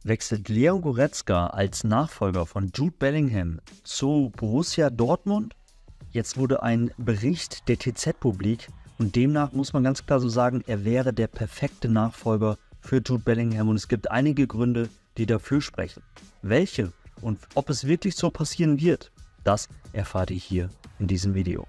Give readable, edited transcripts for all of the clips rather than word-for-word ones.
Wechselt Leon Goretzka als Nachfolger von Jude Bellingham zu Borussia Dortmund? Jetzt wurde ein Bericht der TZ publik und demnach muss man ganz klar so sagen, er wäre der perfekte Nachfolger für Jude Bellingham und es gibt einige Gründe, die dafür sprechen. Welche und ob es wirklich so passieren wird, das erfahrt ihr hier in diesem Video.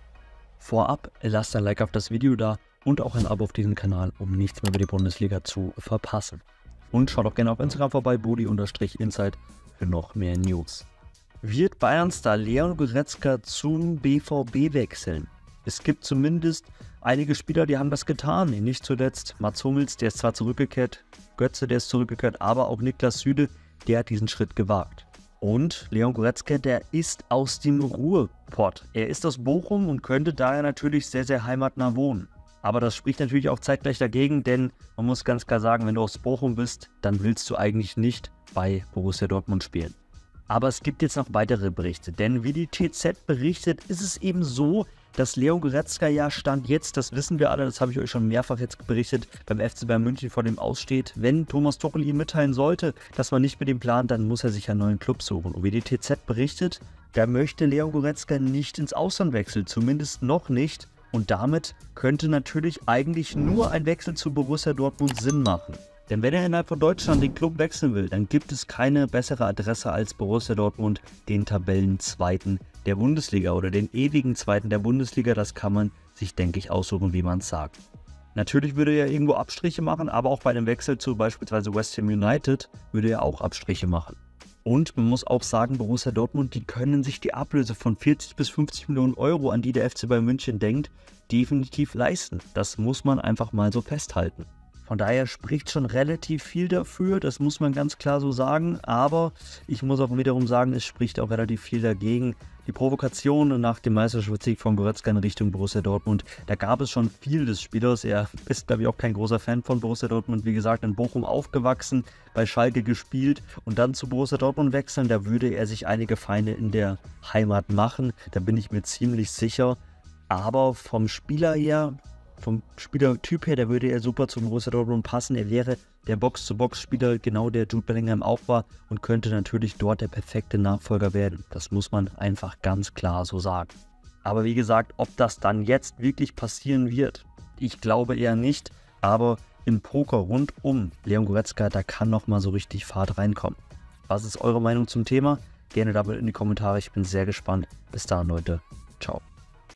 Vorab lasst ein Like auf das Video da und auch ein Abo auf diesem Kanal, um nichts mehr über die Bundesliga zu verpassen. Und schaut auch gerne auf Instagram vorbei, Budi_Insight, für noch mehr News. Wird Bayern-Star Leon Goretzka zum BVB wechseln? Es gibt zumindest einige Spieler, die haben das getan. Nicht zuletzt Mats Hummels, der ist zwar zurückgekehrt, Götze, der ist zurückgekehrt, aber auch Niklas Süle, der hat diesen Schritt gewagt. Und Leon Goretzka, der ist aus dem Ruhrpott. Er ist aus Bochum und könnte daher natürlich sehr, sehr heimatnah wohnen. Aber das spricht natürlich auch zeitgleich dagegen, denn man muss ganz klar sagen, wenn du aus Bochum bist, dann willst du eigentlich nicht bei Borussia Dortmund spielen. Aber es gibt jetzt noch weitere Berichte, denn wie die TZ berichtet, ist es eben so, dass Leon Goretzka ja Stand jetzt, das wissen wir alle, das habe ich euch schon mehrfach jetzt berichtet, beim FC Bayern München vor dem aussteht. Wenn Thomas Tuchel ihm mitteilen sollte, dass man nicht mit ihm plant, dann muss er sich einen neuen Club suchen. Und wie die TZ berichtet, da möchte Leon Goretzka nicht ins Ausland wechseln, zumindest noch nicht. Und damit könnte natürlich eigentlich nur ein Wechsel zu Borussia Dortmund Sinn machen. Denn wenn er innerhalb von Deutschland den Club wechseln will, dann gibt es keine bessere Adresse als Borussia Dortmund, den Tabellenzweiten der Bundesliga oder den ewigen Zweiten der Bundesliga. Das kann man sich, denke ich, aussuchen, wie man es sagt. Natürlich würde er irgendwo Abstriche machen, aber auch bei dem Wechsel zu beispielsweise West Ham United würde er auch Abstriche machen. Und man muss auch sagen, Borussia Dortmund, die können sich die Ablöse von 40 bis 50 Millionen Euro, an die der FC Bayern München denkt, definitiv leisten. Das muss man einfach mal so festhalten. Von daher spricht schon relativ viel dafür, das muss man ganz klar so sagen, aber ich muss auch wiederum sagen, es spricht auch relativ viel dagegen. Die Provokation nach dem Meisterschaftssieg von Goretzka in Richtung Borussia Dortmund, da gab es schon viel des Spielers. Er ist, glaube ich, auch kein großer Fan von Borussia Dortmund. Wie gesagt, in Bochum aufgewachsen, bei Schalke gespielt und dann zu Borussia Dortmund wechseln, da würde er sich einige Feinde in der Heimat machen, da bin ich mir ziemlich sicher. Aber vom Spieler her, vom Spielertyp her, da würde er super zu Borussia Dortmund passen. Er wäre der Box-zu-Box-Spieler, genau der Jude Bellingham auch war und könnte natürlich dort der perfekte Nachfolger werden. Das muss man einfach ganz klar so sagen. Aber wie gesagt, ob das dann jetzt wirklich passieren wird, ich glaube eher nicht. Aber im Poker rund um Leon Goretzka, da kann nochmal so richtig Fahrt reinkommen. Was ist eure Meinung zum Thema? Gerne damit in die Kommentare, ich bin sehr gespannt. Bis dahin, Leute. Ciao.